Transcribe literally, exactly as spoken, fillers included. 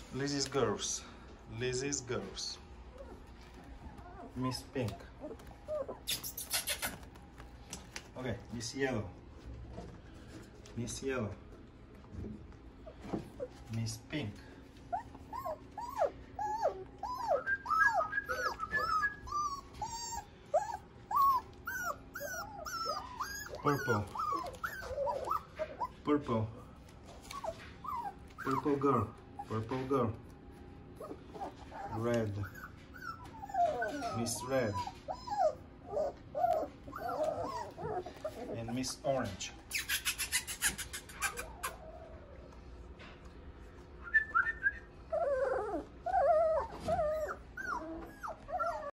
Lizzy's girls. Lizzy's girls. Miss Pink. Okay, Miss Yellow. Miss Yellow. Miss Pink. Purple. Purple. Purple girl. Purple girl. Red. Miss Red. And Miss Orange.